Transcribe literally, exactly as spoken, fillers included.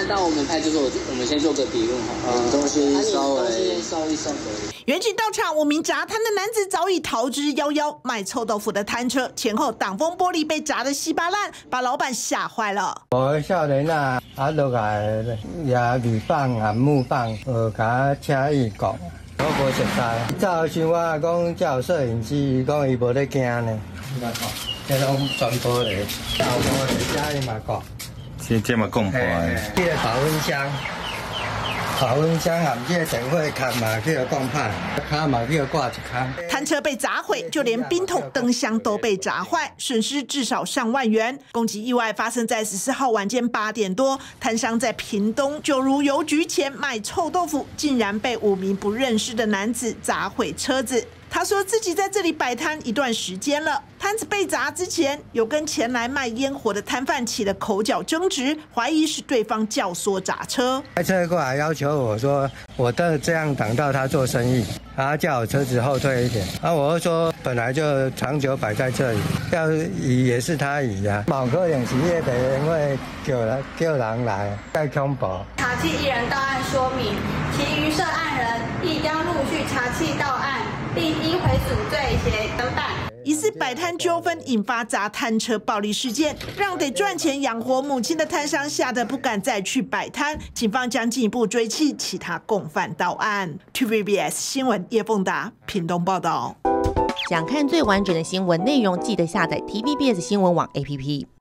那到我们派出所，我们先做个笔录哈。嗯，东西稍微稍一稍微。 远警到场，五名砸摊的男子早已逃之夭夭。卖臭豆腐的摊车前后挡风玻璃被砸得稀巴烂，把老板吓坏了。 我少年啊，啊落来也铝棒、含木棒，呃，甲车伊讲，我无熟悉。早想我讲叫摄影机，伊讲伊无咧惊呢。这种全玻璃，倒玻璃，车伊嘛讲。 这这么讲破的。 这个保温箱。 保温箱含这个电火卡嘛，去个讲歹，卡嘛去个挂一卡。 摊车被砸毁，就连冰桶、灯箱都被砸坏，损失至少上万元。攻击意外发生在十四号晚间八点多，摊商在屏东九如邮局前卖臭豆腐，竟然被五名不认识的男子砸毁车子。 他说自己在这里摆摊一段时间了，摊子被砸之前，有跟前来卖烟火的摊贩起了口角争执，怀疑是对方教唆砸车。 开车过来要求我说，我都这样挡到他做生意，他叫我车子后退一点，啊，我就说本来就长久摆在这里，要移也是他移啊，某可能是业别人会叫人叫人来，太恐怖。 查缉一人到案说明，其余涉案人亦将陆续查缉到案。 并依回组罪嫌侦办。 疑似摆摊纠纷引发砸摊车暴力事件，让得赚钱养活母亲的摊商吓得不敢再去摆摊。警方将进一步追缉其他共犯到案。T V B S 新闻叶凤达屏东报道。 想看最完整的新闻内容，记得下载 T V B S 新闻网 A P P。